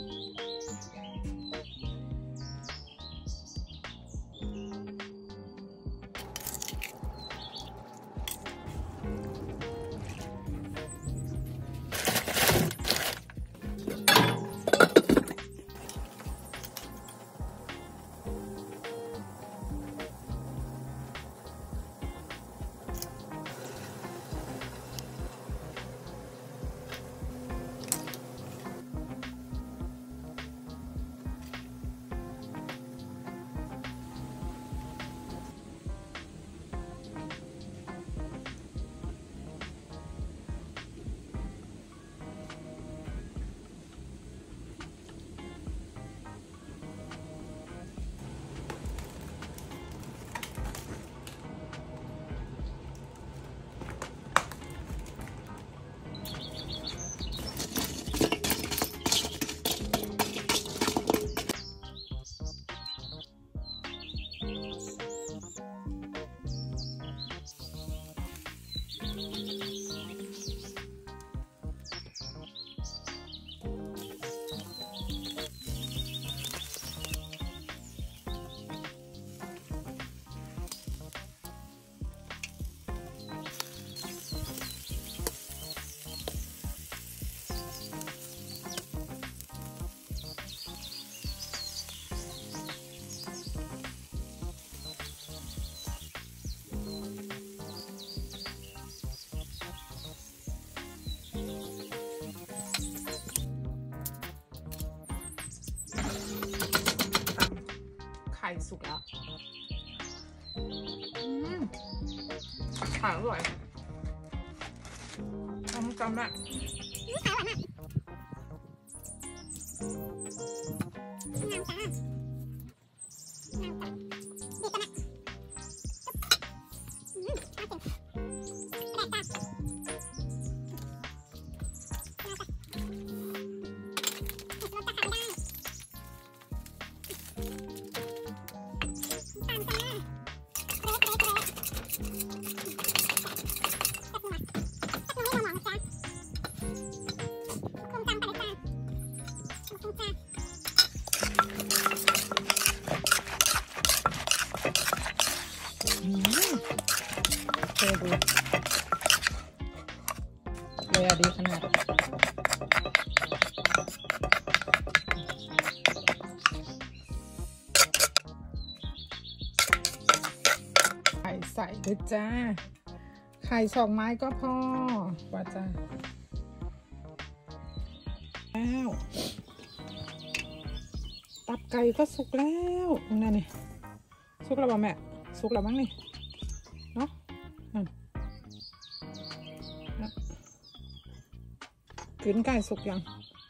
ไข่สุกแล้วไข่อร่อยทำกันแบบดูเลยดีขนาดไข่ใส่ด้วยจ้าไข่2 ไม้ก็พอว่าจ้าแล้วตับไก่ก็สุกแล้วนั่นนี่สุกแล้วป่ะแม่สุกแล้วมั้งนี่เนาะกลืนไก่สุกยัง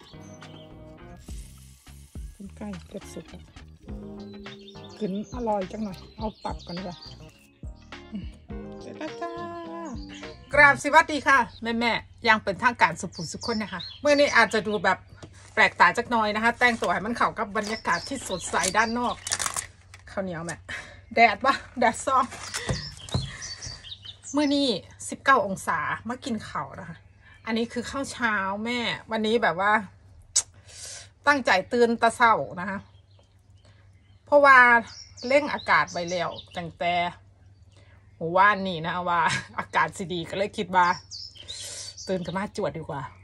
กลืนไก่เกือบสุกแล้วกลืนอร่อยจังหน่อยเอาตับกันดีกว่าเสร็จแล้วจ้ากราบสวัสดีค่ะแม่ยังเป็นทางการสุขุมสุขคนนะคะเมื่อนี้อาจจะดูแบบแปลกตาจักหน่อยนะคะแต่งตัวให้มันเข้ากับบรรยากาศที่สดใสด้านนอกข้าวเหนียวแม่แดดปะแดดซ้อมเมื่อนี้19 องศามากินข้าวนะคะอันนี้คือข้าวเช้าแม่วันนี้แบบว่าตั้งใจตื่นตะเช้านะคะเพราะว่าเร่งอากาศไปแล้วตั้งแต่ว่านนี่นะว่าอากาศสิดีก็เลยคิดว่าตื่นขึ้นมาจวดดีกว่า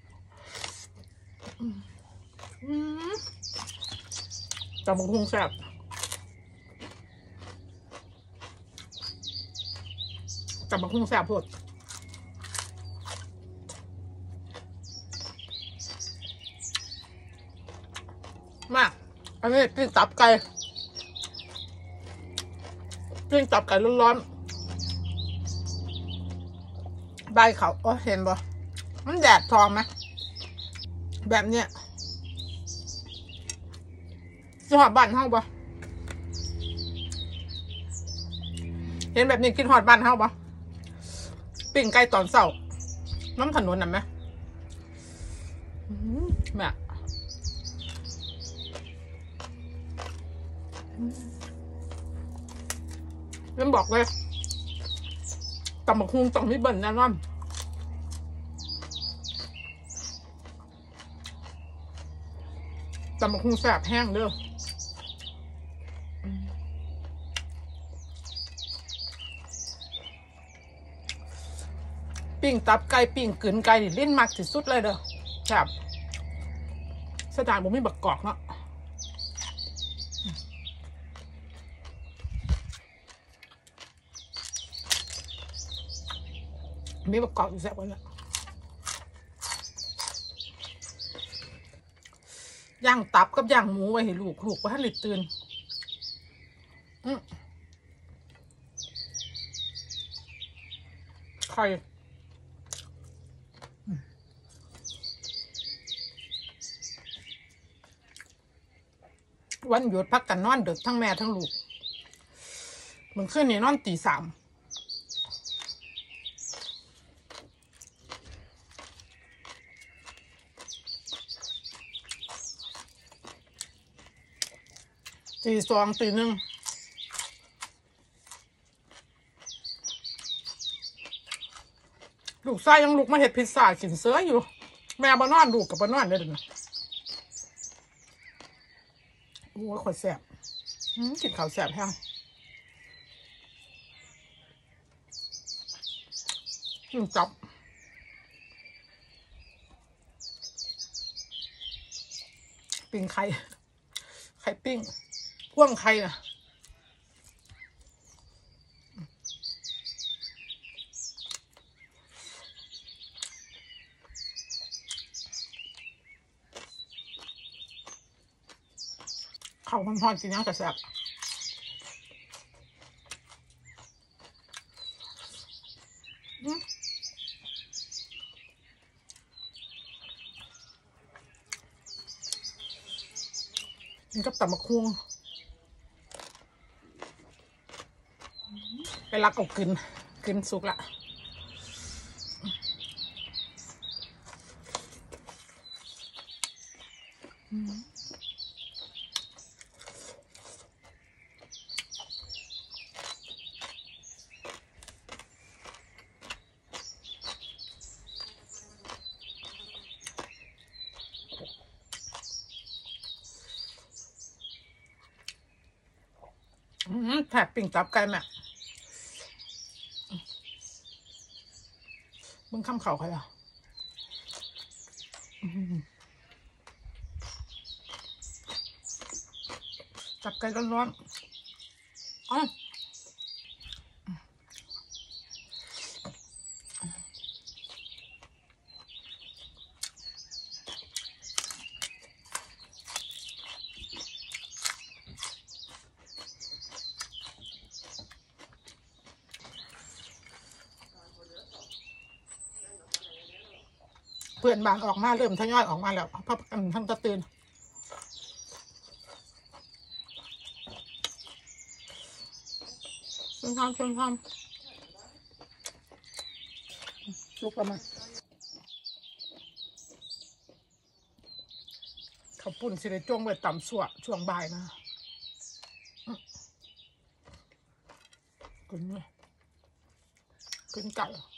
จำบังคุงแซ่บจำบังคุงแซ่บพดมากอันนี้ปิ้งตับไก่ร้อนๆใบเขาเห็นบ่มันแดดทองไหมแบบเนี้ยจะหอดบ้านเฮาบ่เห็นแบบนี้กินหอดบ้านเฮาบ่ปิ้งไก่ตอนเช้าน้ำถนนน่ะไหมแม่เริ่มบอกเลยตำบักหุ่งต้องมีเบิ่นแน่นอนตำบักหุ่งแซ่บแห้งเด้อปิ้งตับไก่ปิ้งกึ่นไก่นี่ลิ้นมักที่สุดเลยเด้อแซ่บสถานบ่มีบักกอกเนาะมีบักกอกอยู่แซ่บเลยย่างตับกับย่างหมูไว้ให้ลูกไว้ให้ลิดตื่นไข่วันหยุดพักกันนอนดึกทั้งแม่ทั้งลูกมันขึ้นนี่นอนตี 3ตี 2 ตี 1ลูกชายยังลูกมาเห็ดพิซซ่ากินเสืออยู่แม่บ้านนอนลูกกับบ้านนอนได้เลยนะโอ้ยขวดแสบกินข้าวแสบแห้งจับปิ้งไข่ปิ้งพ่วงไข่น่ะข้าวมันทอดกินยังกระแสบนี่ก็ตำบักหุ่งไปรักเอากินสุกละแถบปิ่งตับไก่แม่มึงข้ามเข่าใครอ่ะตับไก่ร้อนๆอ๋อเพื่อนบ้านออกมาเริ่มทยอยออกมาแล้วพักกันทั้งตะตื่นชนทำลุกแล้วมาข้าวปุ้นสิได้จ้วงไว้ต่ำสั่วช่วงบ่ายนะกินไก่